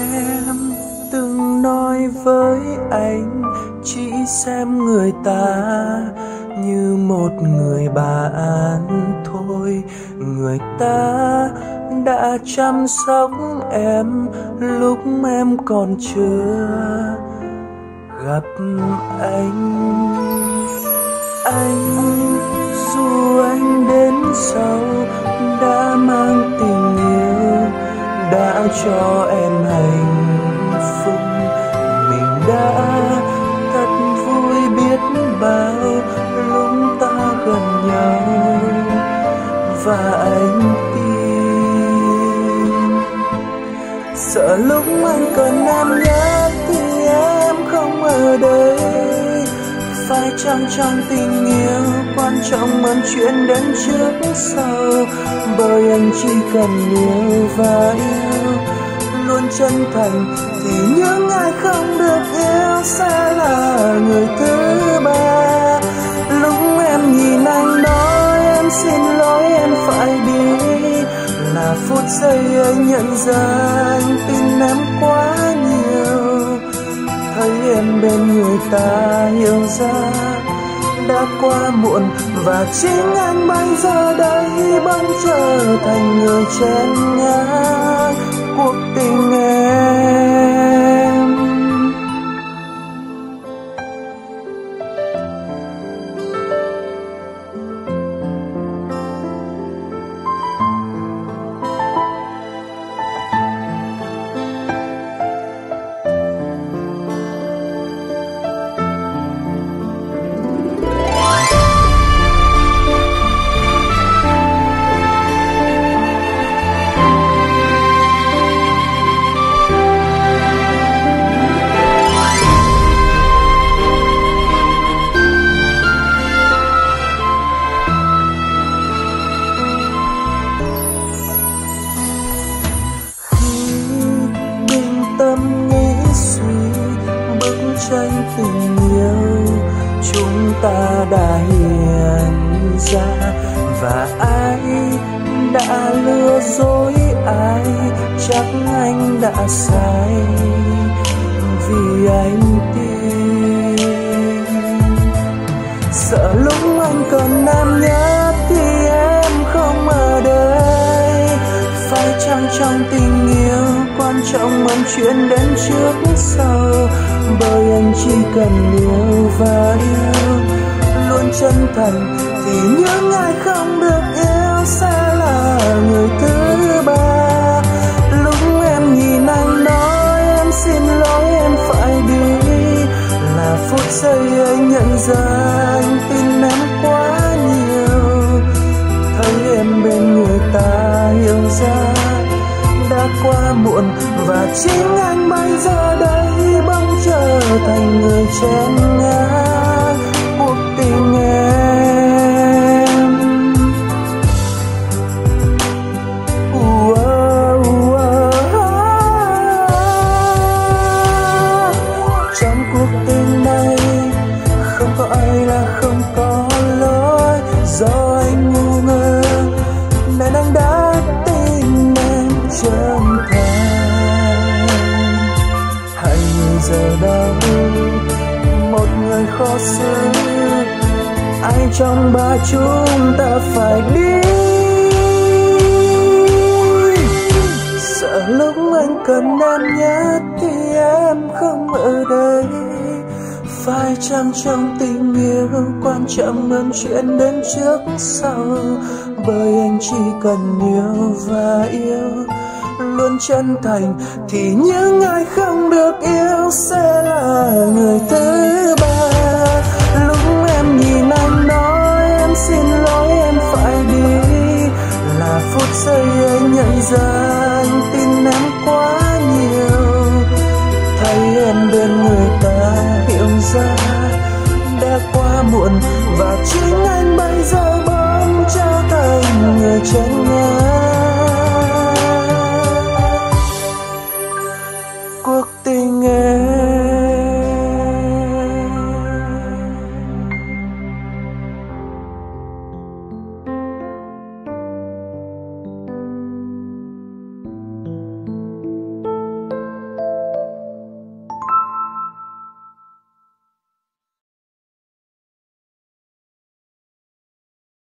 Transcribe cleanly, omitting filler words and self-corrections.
Em từng nói với anh chỉ xem người ta như một người bạn thôi. Người ta đã chăm sóc em lúc em còn chưa gặp anh. Dù anh đến sau đã mang tình yêu, đã cho em hạnh phúc, mình đã thật vui biết bao lúc ta gần nhau. Và anh tin sợ lúc anh cần em nhất thì em không ở đây. Phải chăng trong tình yêu quan trọng hơn chuyện đến trước sau, bởi anh chỉ cần yêu và yêu luôn chân thành, thì những ai không được yêu sẽ là người thứ ba. Lúc em nhìn anh nói em xin lỗi em phải đi, là phút giây anh nhận ra anh tin em quá nhiều. Thấy em bên người ta hiểu ra đã quá muộn, và chính anh bây giờ đây bỗng trở thành người chen ngang cuộc tình em. Tranh tình yêu chúng ta đã hiện ra, và ai đã lừa dối ai chắc anh đã sai, vì anh tin sợ lúc anh cần em nhất thì em không ở đây. Phải chăng trong tình yêu quan trọng hơn chuyện đến trước sau, bởi anh chỉ cần yêu và yêu luôn chân thành, thì những ai không được yêu sẽ là người thứ ba. Lúc em nhìn anh nói em xin lỗi em phải đi, là phút giây anh nhận ra anh tin em quá nhiều. Thấy em bên người ta hiểu ra đã quá muộn, và chính anh bây giờ đây bỗng trở thành người chen ngang cuộc tình em. Trong cuộc tình này không có ai là không có lỗi, do anh ngu ngơ nên anh đã tin em chân thành. Hay giờ đâu một người khó xử, ai trong ba chúng ta phải đi. Sợ lúc anh cần em nhất thì em không ở đây. Phải chăng trong tình yêu quan trọng hơn chuyện đến trước sau, bởi anh chỉ cần yêu và yêu luôn chân thành, thì những ai không được yêu sẽ là người thứ ba. Lúc em nhìn anh nói em xin lỗi em phải đi, là phút giây anh nhận ra anh tin em quá nhiều. Thấy em bên người ta hiểu ra đã quá muộn, và chính anh bây giờ bỗng trở thành người chen ngang